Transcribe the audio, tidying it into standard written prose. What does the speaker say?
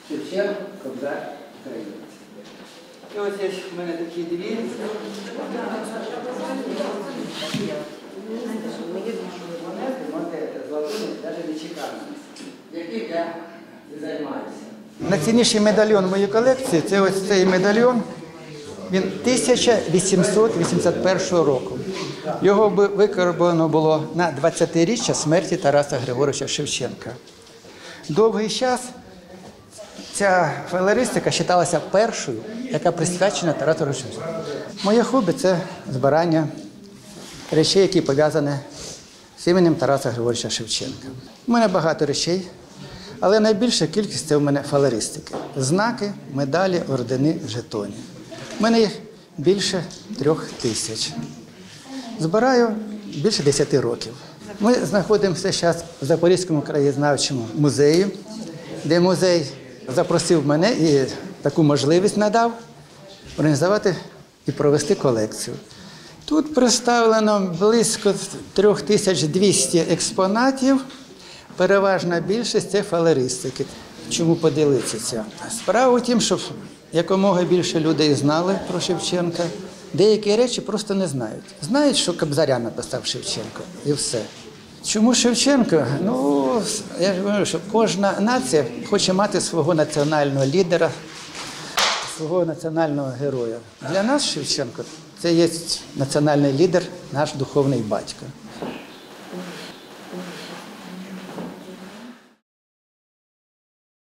Шевченко, Кобзар, Українець. І ось є в мене такі дві. Монети з латуні, навіть не чекали, яким я займаюся. Найцінніший медальйон в моїй колекції – це ось цей медальйон. Він 1881 року. Його викарбовано було на 20-річчя смерті Тараса Григоровича Шевченка. Довгий час ця флористика вважалася першою, яка присвячена Тарасу Григоровичу. Моє хобі – це збирання речей, які пов'язані з іменем Тараса Григоровича Шевченка. У мене багато речей, але найбільша кількість – це у мене флористики. Знаки, медалі, ордени, жетони. У мене їх більше 3000. Збираю більше 10 років. Ми знаходимося зараз в Запорізькому краєзнавчому музеї, де музей запросив мене і таку можливість надав організувати і провести колекцію. Тут представлено близько 3200 експонатів, переважна більшість – це флористики. Чому поділитися це? Справа в тім, щоб якомога більше людей знали про Шевченка. Деякі речі просто не знають. Знають, що Кобзаря написав Шевченко, і все. Чому Шевченко? Ну, я ж говорю, що кожна нація хоче мати свого національного лідера, свого національного героя. Для нас Шевченко – це є національний лідер, наш духовний батько.